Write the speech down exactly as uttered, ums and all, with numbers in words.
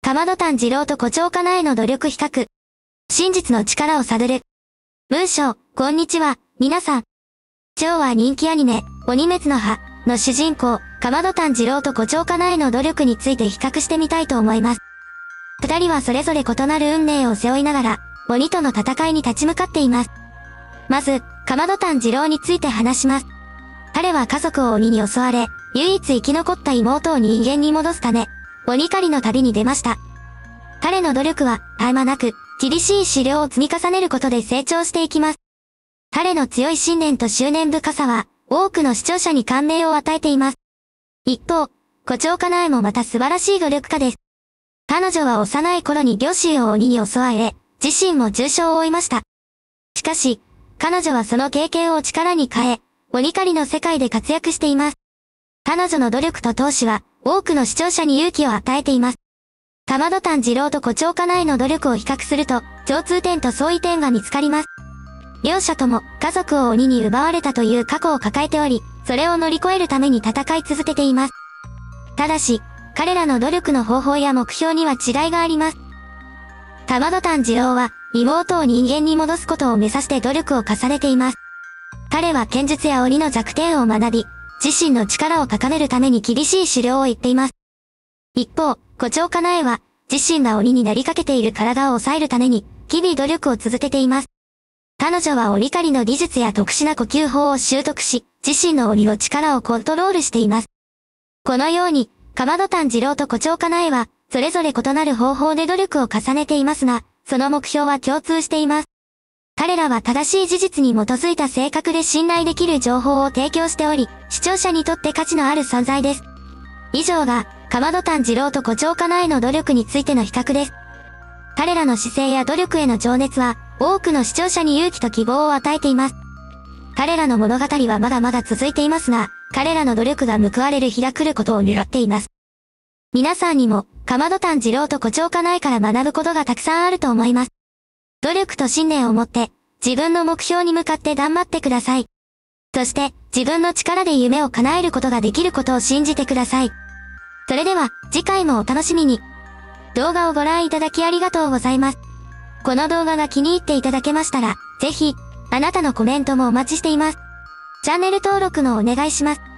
竈門炭治郎と胡蝶かなえの努力比較。真実の力を探る。文章、こんにちは、皆さん。今日は人気アニメ、鬼滅の刃の主人公、竈門炭治郎と胡蝶かなえの努力について比較してみたいと思います。二人はそれぞれ異なる運命を背負いながら、鬼との戦いに立ち向かっています。まず、竈門炭治郎について話します。彼は家族を鬼に襲われ、唯一生き残った妹を人間に戻すため、鬼狩りの旅に出ました。彼の努力は絶え間なく、厳しい修行を積み重ねることで成長していきます。彼の強い信念と執念深さは、多くの視聴者に感銘を与えています。一方、胡蝶かなえもまた素晴らしい努力家です。彼女は幼い頃に両親を鬼に襲われ、自身も重傷を負いました。しかし、彼女はその経験を力に変え、鬼狩りの世界で活躍しています。彼女の努力と闘志は、多くの視聴者に勇気を与えています。竈門炭治郎と胡蝶かなえの努力を比較すると、共通点と相違点が見つかります。両者とも、家族を鬼に奪われたという過去を抱えており、それを乗り越えるために戦い続けています。ただし、彼らの努力の方法や目標には違いがあります。竈門炭治郎は、妹を人間に戻すことを目指して努力を重ねています。彼は剣術や鬼の弱点を学び、自身の力を高めるために厳しい修行を言っています。一方、胡蝶かなえは、自身が鬼になりかけている体を抑えるために、日々努力を続けています。彼女は鬼狩りの技術や特殊な呼吸法を習得し、自身の鬼の力をコントロールしています。このように、竈門炭治郎と胡蝶かなえは、それぞれ異なる方法で努力を重ねていますが、その目標は共通しています。彼らは正しい事実に基づいた正確で信頼できる情報を提供しており、視聴者にとって価値のある存在です。以上が、竈門炭治郎と胡蝶かなえの努力についての比較です。彼らの姿勢や努力への情熱は、多くの視聴者に勇気と希望を与えています。彼らの物語はまだまだ続いていますが、彼らの努力が報われる日が来ることを願っています。皆さんにも、竈門炭治郎と胡蝶かなえから学ぶことがたくさんあると思います。努力と信念を持って、自分の目標に向かって頑張ってください。そして、自分の力で夢を叶えることができることを信じてください。それでは、次回もお楽しみに。動画をご覧いただきありがとうございます。この動画が気に入っていただけましたら、ぜひ、あなたのコメントもお待ちしています。チャンネル登録のお願いします。